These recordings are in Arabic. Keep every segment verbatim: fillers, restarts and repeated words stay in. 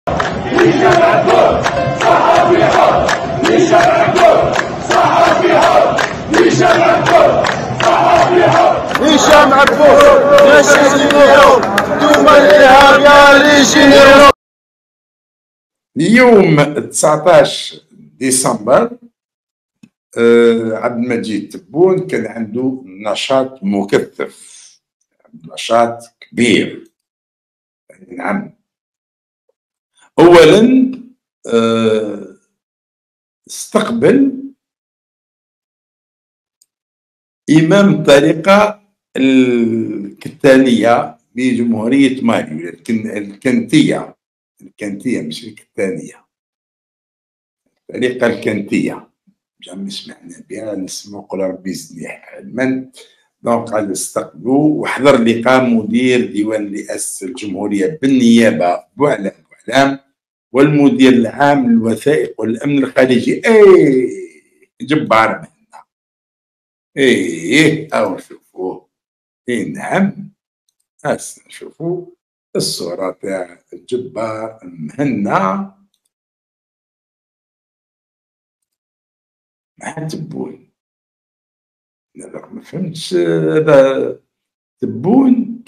هشام عبود صحفي حر، هشام عبود صحفي حر، هشام عبود صحفي حر، هشام عبود ناس اليوم دوما الارهاب يا جينيرو. اليوم تسعطاش ديسمبر آه عبد المجيد تبون كان عنده نشاط مكثف، نشاط كبير. نعم، اولا آه استقبل امام الطريقه الكتانيه بجمهوريه مالي، الكنتيه الكنتيه مش الكتانيه، الطريقه الكنتيه جامي سمعنا بها، نسمو قول ربي يزيدني علما. دونك قال استقبلوا وحضر لقاء مدير ديوان رئاسه الجمهوريه بالنيابه بوعلام بوعلام والمدير العام للوثائق والامن الخارجي. اي جبار مهنا، ايه او شوفوه، اي نعم هسه نشوفوا الصوره تاع الجبار مهنا مع تبون. انا ما فهمتش هذا تبون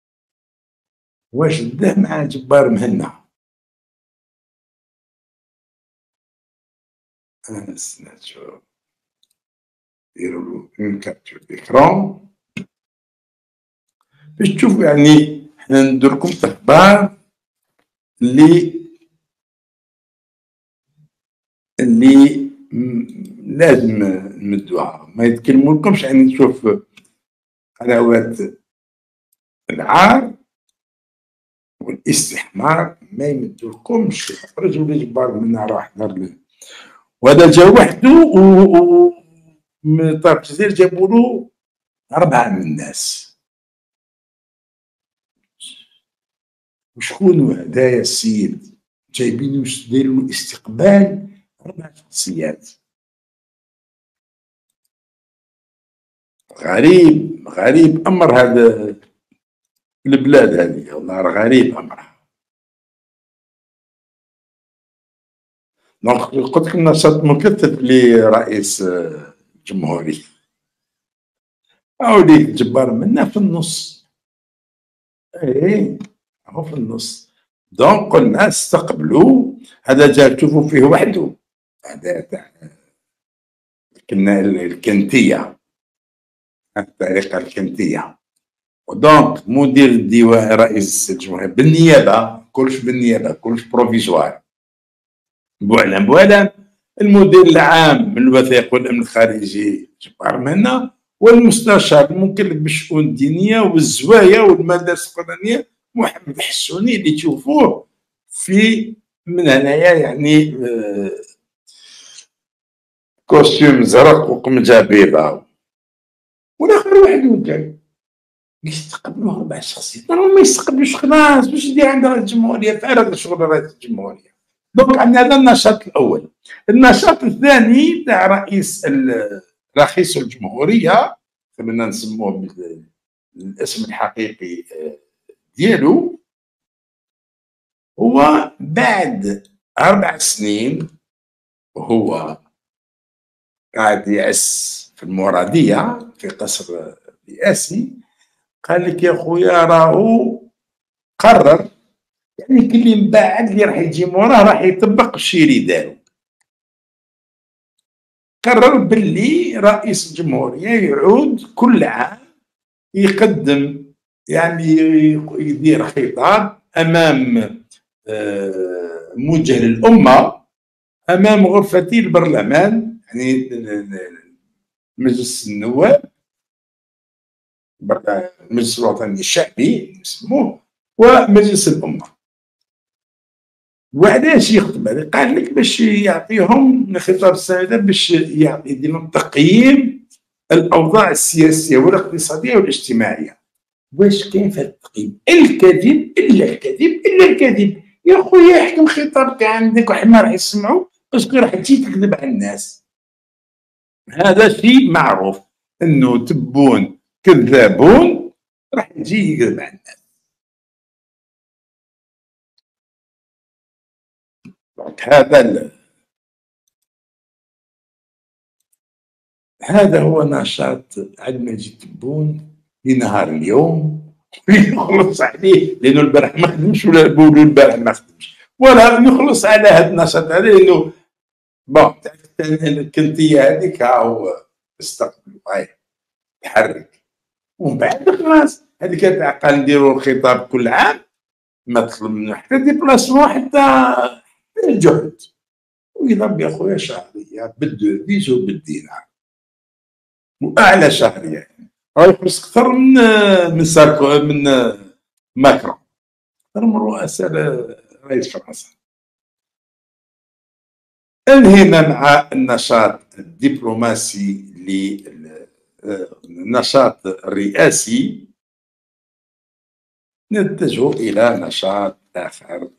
واش داه مع جبار مهنا. استنى نشوف نديرو اون كابتور ديكرون باش تشوفوا. يعني حنا ندير لكم اخبار اللي اللي لازم نمدوها، ما يتكلمولكمش. يعني نشوف قنوات العار والاستحمار ما يمدولكمش يخرجوا لي جبار منا راح دار له، وهذا جا وحده و من طرف الجزائر جابوا له أربعة من الناس. وشكون هدايا السيد جايبين دايرين له استقبال أربع شخصيات. غريب غريب أمر هذا البلاد هذه، والله غريب أمرها. دونك قلت لكم نشاط مكثف لرئيس الجمهورية، أوليك جبار منا في النص. ايه هو في النص. دونك قلنا استقبلوا هذا جا تشوفوا فيه وحده، هذا تاع كنا الكنتيه، الطريقه الكنتيه. ودونك مدير الديوان رئيس الجمهوريه بالنيابه، كلش بالنيابه كلش بروفيزوار بوعلام بوعلام، المدير العام من الوثائق والامن الخارجي جبار مهنا، والمستشار المكلف بالشؤون الدينيه والزوايا والمدارس القرآنيه محمد حسوني، اللي تشوفوه في من هنايا يعني آه كوستيوم زرق وقمجه بيضاء. والاخر وحده جاي يستقبلوا اربع شخصيات، ما يستقبلوش خلاص باش يدير عند رئيس الجمهوريه، فارغ شغل رئيس الجمهوريه. دونك عندنا هذا النشاط الاول. النشاط الثاني تاع رئيس رئيس الجمهوريه، خلينا نسموه بالاسم الحقيقي ديالو، هو بعد اربع سنين وهو قاعد يعس في المراديه في قصر رئاسي، قال لك يا خويا راهو قرر، يعني كل من بعد اللي راح يجي موراه راح يطبق الشيء اللي دارو. قرر باللي رئيس الجمهوريه يعود كل عام يقدم، يعني يدير خطاب امام آه موجه للامه امام غرفة البرلمان، يعني مجلس النواب المجلس الوطني الشعبي نسموه ومجلس الامه. وعلاش يخطب هذا؟ قال لك باش يعطيهم خطاب السنه باش يعطي يدير لهم تقييم الاوضاع السياسيه والاقتصاديه والاجتماعيه. واش كاين في هذا التقييم؟ الكذب الا الكذب الا الكذب. يا خويا احكم خطابك عندك وحنا راح يسمعوا، باسكو راح تجي تكذب على الناس. هذا شيء معروف انه تبون كذابون راح يجي يكذب على الناس. هذا ال... هذا هو نشاط عبد المجيد تبون لنهار اليوم نخلص عليه، لانه البارح ما خدمش ولا بولو البارح ما خدمش، ولا نخلص على هذا النشاط هذا لانه بون الكنتيه هذيك هاو استقبلوا هاي تحرك، ومن بعد خلاص هذيك تاع قال نديروا الخطاب كل عام ما تطلب منه حتى ديبلاسمون حتى الجهد، ويضرب يا خويا شهريه بالدوفيز وبالدينار واعلى شهريه يعني راهي يخلص اكثر من من ساركو من ماكرون، اكثر من رؤساء رئيس فرنسا. انهينا مع النشاط الدبلوماسي للنشاط الرئاسي، نتجه الى نشاط اخر